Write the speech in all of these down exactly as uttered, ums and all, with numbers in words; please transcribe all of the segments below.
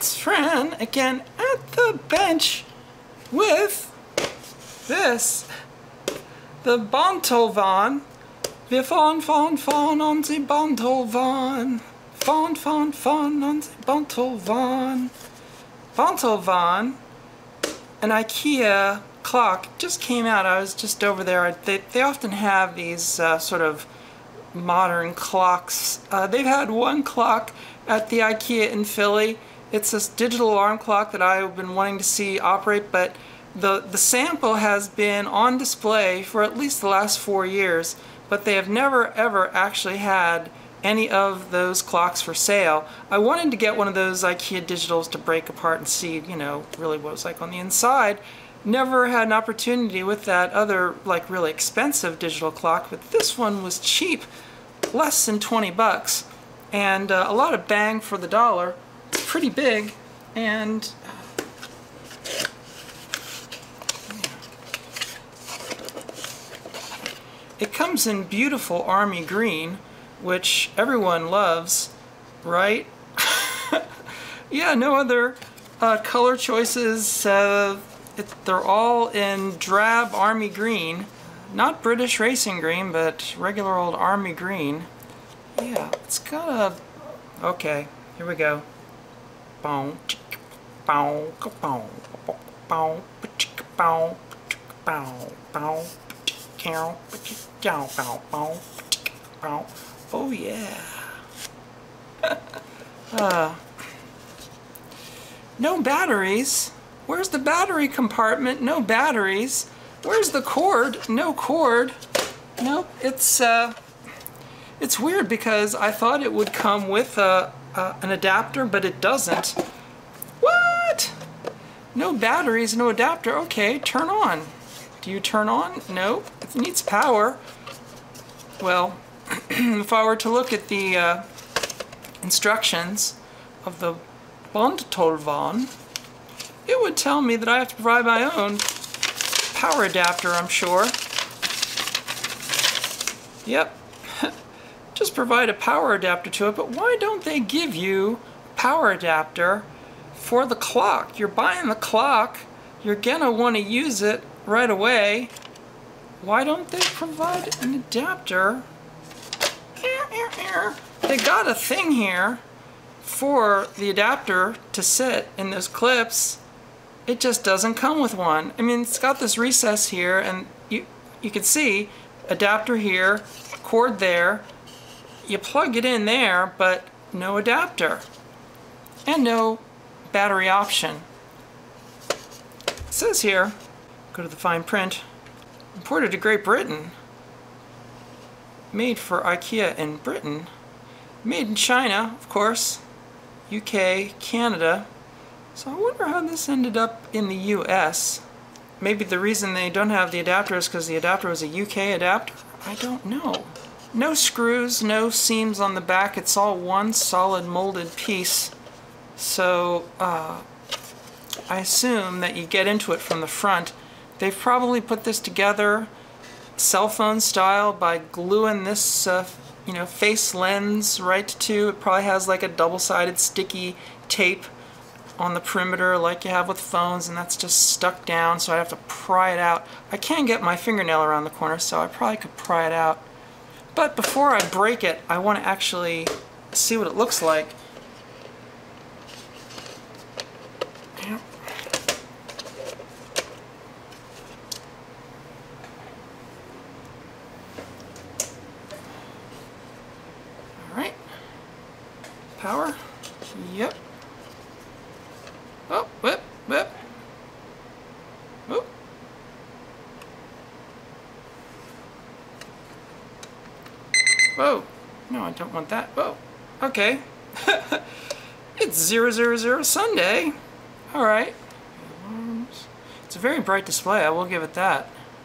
it's Fran again at the bench with this, the Bontolvan. Wir fahren, fahren, fahren on the Bontolvan. Fahren, fahren, fahren on the Bontolvan. Bontolvan, an IKEA clock, just came out. I was just over there. They, they often have these uh, sort of modern clocks. Uh, they've had one clock at the IKEA in Philly. It's this digital alarm clock that I've been wanting to see operate, but the, the sample has been on display for at least the last four years, but they have never ever actually had any of those clocks for sale. I wanted to get one of those IKEA digitals to break apart and see, you know, really what it was like on the inside. Never had an opportunity with that other, like, really expensive digital clock, but this one was cheap, less than twenty bucks, and uh, a lot of bang for the dollar. It's pretty big, and it comes in beautiful army green, which everyone loves, right? Yeah, no other uh, color choices. Uh, it, they're all in drab army green. Not British racing green, but regular old army green. Yeah, it's got a... Okay, here we go. Bow, bow, bow, bow, bow, bow, bow. Oh yeah. uh, no batteries. Where's the battery compartment? No batteries. Where's the cord? No cord. Nope. It's uh, it's weird because I thought it would come with a, uh, an adapter, but it doesn't. What? No batteries, no adapter. Okay, turn on. Do you turn on? Nope. It needs power. Well, if I were to look at the uh, instructions of the Bontolvan, it would tell me that I have to provide my own power adapter, I'm sure. Yep. Just provide a power adapter to it, but why don't they give you a power adapter for the clock? You're buying the clock, you're gonna want to use it right away. Why don't they provide an adapter? They got a thing here for the adapter to sit in those clips. It just doesn't come with one. I mean, it's got this recess here, and you you can see adapter here, cord there. You plug it in there, but no adapter and no battery option. It says here, go to the fine print, imported to Great Britain, made for IKEA in Britain, made in China, of course, U K, Canada. So I wonder how this ended up in the U S. Maybe the reason they don't have the adapter is because the adapter was a U K adapter? I don't know. No screws, no seams on the back. It's all one solid molded piece. So uh, I assume that you get into it from the front. They've probably put this together cell phone style by gluing this uh, you know, face lens right to. It probably has like a double-sided sticky tape on the perimeter like you have with phones, and that's just stuck down, so I have to pry it out. I can't get my fingernail around the corner, so I probably could pry it out. But before I break it, I want to actually see what it looks like. Alright. Power. Yep. Oh, whip, whip. Whoop. Whoa. No, I don't want that. Whoa. Okay. It's zero zero zero Sunday. Alright. It's a very bright display, I will give it that.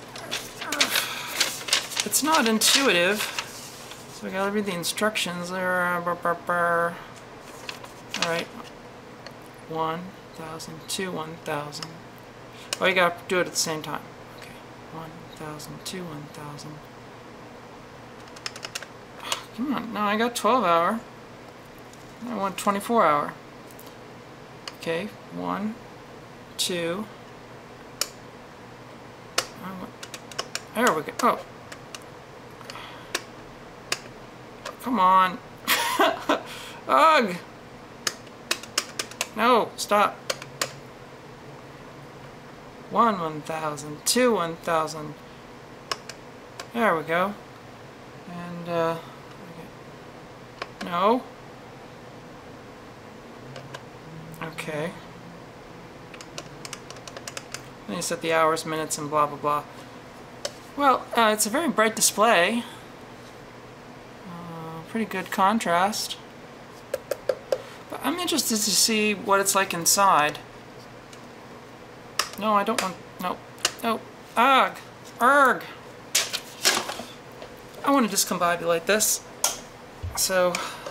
It's not intuitive. So we gotta read the instructions there. Alright. One thousand, two, one thousand. Oh, you gotta do it at the same time. Okay. One thousand, two, one thousand. Come on, no, I got twelve hour. I want twenty-four hour. Okay, one, two. There we go. Oh. Come on. Ugh. No, stop. One one thousand, two one thousand. There we go. And, uh, no. Okay. Then you set the hours, minutes, and blah, blah, blah. Well, uh, it's a very bright display. Uh, pretty good contrast. But I'm interested to see what it's like inside. No, I don't want... No. No. Ugh. Erg. I want to discombobulate this. So...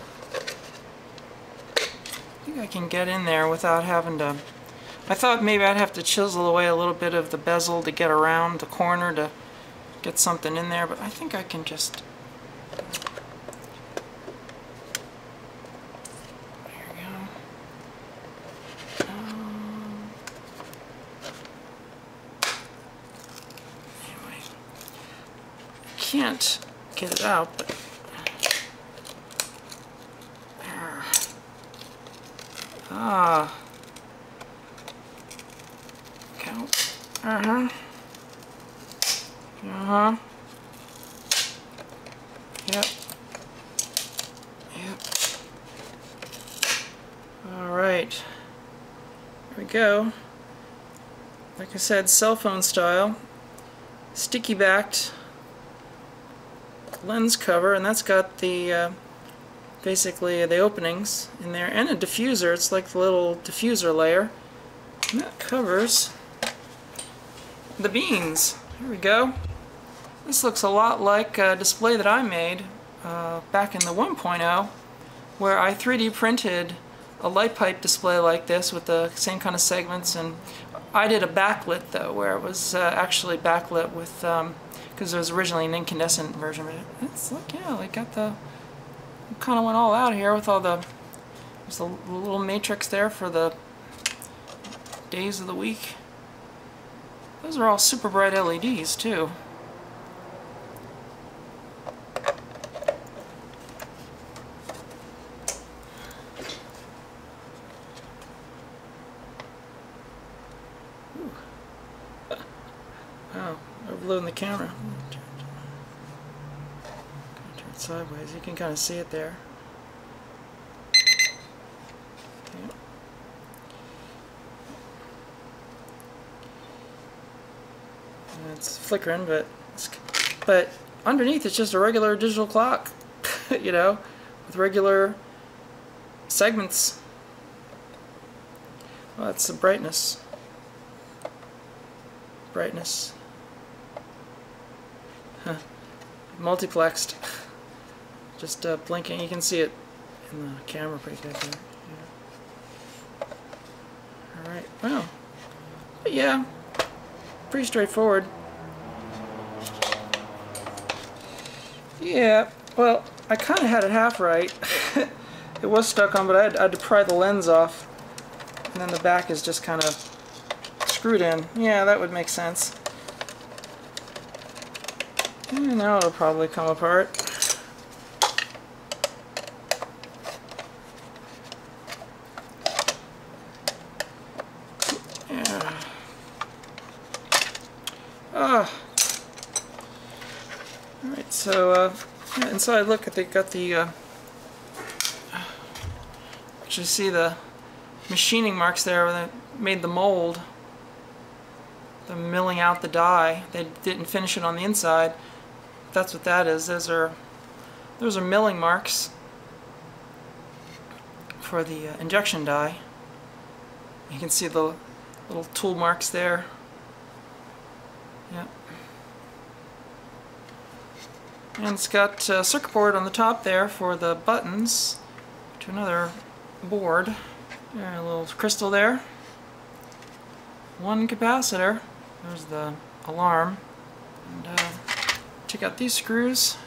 I think I can get in there without having to... I thought maybe I'd have to chisel away a little bit of the bezel to get around the corner to get something in there, but I think I can just... There we go. Um, anyway. I can't get it out, but... Ah. Count. Uh-huh. Uh-huh. Yep. Yep. Alright. There we go. Like I said, cell phone style. Sticky backed lens cover, and that's got the uh, basically the openings in there, and a diffuser. It's like the little diffuser layer, and that covers the beans. Here we go. This looks a lot like a display that I made uh, back in the one point oh, where I three D printed a light pipe display like this with the same kind of segments, and I did a backlit though, where it was uh, actually backlit with, um, because it was originally an incandescent version. But it's like, yeah, they got the, kind of went all out here with all the, there's a little matrix there for the days of the week. Those are all super bright L E Ds too. Wow, overloading the camera. Turn it sideways. You can kind of see it there. Okay. And it's flickering, but it's, but underneath it's just a regular digital clock, you know, with regular segments. Well, that's the brightness. Brightness. Huh. Multiplexed. Just uh, blinking. You can see it in the camera pretty good there. Yeah. Alright, well. But yeah, pretty straightforward. Yeah, well, I kind of had it half right. It was stuck on, but I had, I had to pry the lens off. And then the back is just kind of screwed in. Yeah, that would make sense. And now it'll probably come apart. Yeah. Ah. Alright, so uh, yeah, inside, look, they got the, uh, actually see the machining marks there where they made the mold. The milling out the die. They didn't finish it on the inside. That's what that is. Those are those are milling marks for the uh, injection die. You can see the little tool marks there. Yep. And it's got a circuit board on the top there for the buttons to another board. There, a little crystal there. One capacitor. There's the alarm. And uh, take out these screws.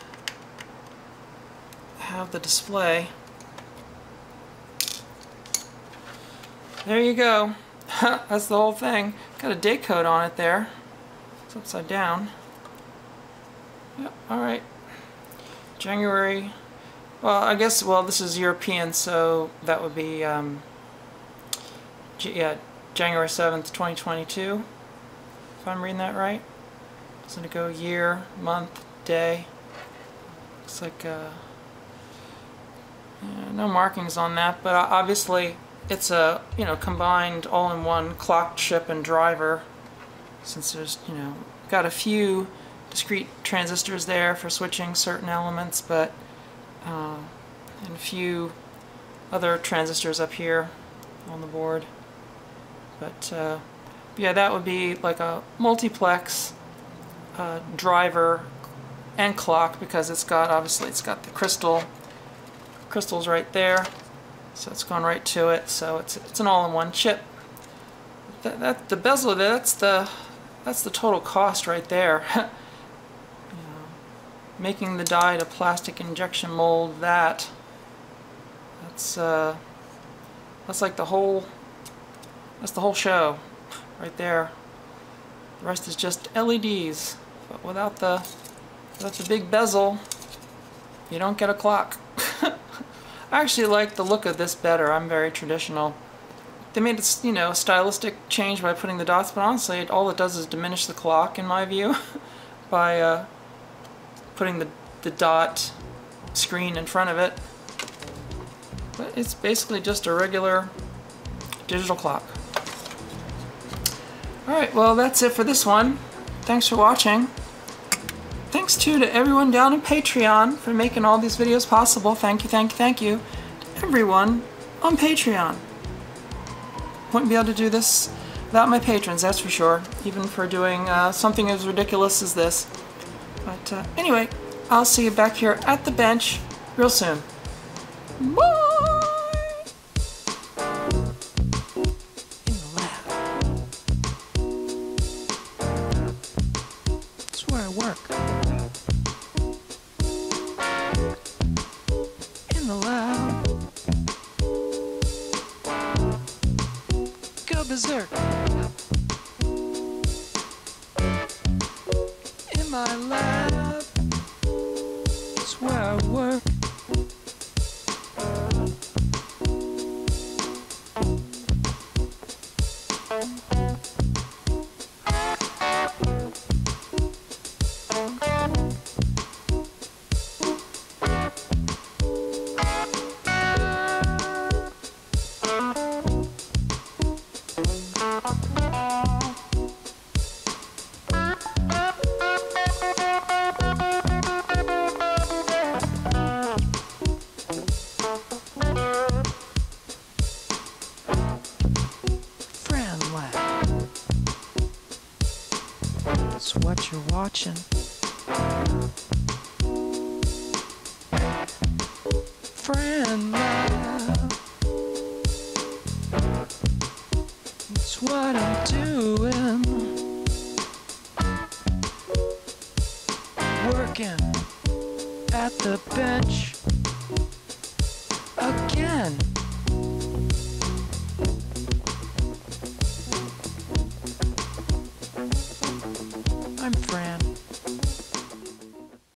Have the display. there you go. That's the whole thing. Got a date code on it there. It's upside down. Yep, alright. January, well, I guess, well, this is European, so that would be, um, yeah, January seventh, twenty twenty-two, if I'm reading that right. It's going to go year, month, day. Looks like, uh, yeah, no markings on that, but obviously it's a, you know, combined all-in-one clock, chip, and driver, since there's, you know, got a few discrete transistors there for switching certain elements, but uh, and a few other transistors up here on the board. But uh, yeah, that would be like a multiplex uh, driver and clock, because it's got, obviously it's got the crystal crystals right there, so it's going right to it. So it's it's an all-in-one chip. That, that the bezel there, that's the that's the total cost right there. Making the die to plastic injection mold, that that's uh, that's like the whole that's the whole show right there. The rest is just L E Ds, but without the without the big bezel, you don't get a clock. I actually like the look of this better. I'm very traditional. They made it, you know, a stylistic change by putting the dots, but honestly, it, all it does is diminish the clock, in my view, by uh, putting the, the dot screen in front of it. But it's basically just a regular digital clock. Alright, well, that's it for this one. Thanks for watching. Thanks too to everyone down in Patreon for making all these videos possible. Thank you, thank you, thank you to everyone on Patreon. Wouldn't be able to do this without my patrons, that's for sure. Even for doing uh, something as ridiculous as this. But uh, anyway, I'll see you back here at the bench real soon. Bye! In the lab. That's where I work. In the lab. Go berserk. In my lab. That's where I work. FranLab. That's what you're watching. FranLab. That's what I'm doing. Working at the bench again.